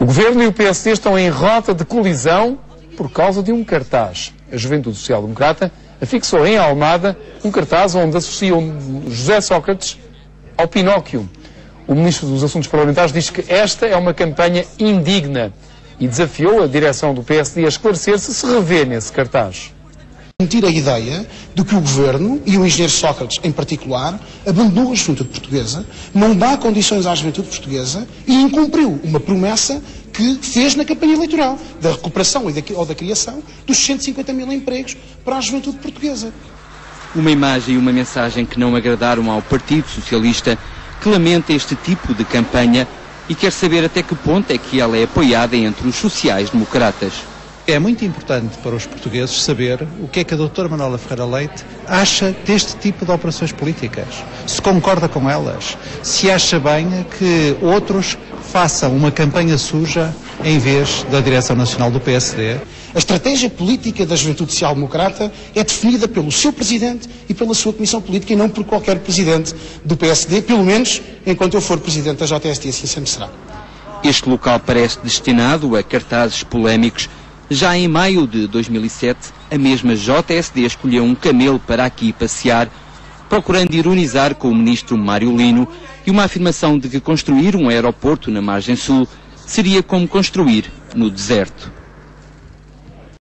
O Governo e o PSD estão em rota de colisão por causa de um cartaz. A Juventude Social Democrata afixou em Almada um cartaz onde associam José Sócrates ao Pinóquio. O Ministro dos Assuntos Parlamentares diz que esta é uma campanha indigna e desafiou a direção do PSD a esclarecer se revê nesse cartaz. Sentir a ideia de que o Governo, e o engenheiro Sócrates em particular, abandonou a juventude portuguesa, não dá condições à juventude portuguesa e incumpriu uma promessa que fez na campanha eleitoral, da recuperação ou da criação dos 150 mil empregos para a juventude portuguesa. Uma imagem e uma mensagem que não agradaram ao Partido Socialista, que lamenta este tipo de campanha e quer saber até que ponto é que ela é apoiada entre os sociais-democratas. É muito importante para os portugueses saber o que é que a doutora Manuela Ferreira Leite acha deste tipo de operações políticas. Se concorda com elas, se acha bem que outros façam uma campanha suja em vez da direção nacional do PSD. A estratégia política da Juventude Social Democrata é definida pelo seu Presidente e pela sua Comissão Política e não por qualquer Presidente do PSD, pelo menos enquanto eu for Presidente da JSD, assim sempre será. Este local parece destinado a cartazes polémicos. Já em maio de 2007, a mesma JSD escolheu um camelo para aqui passear, procurando ironizar com o ministro Mário Lino e uma afirmação de que construir um aeroporto na margem sul seria como construir no deserto.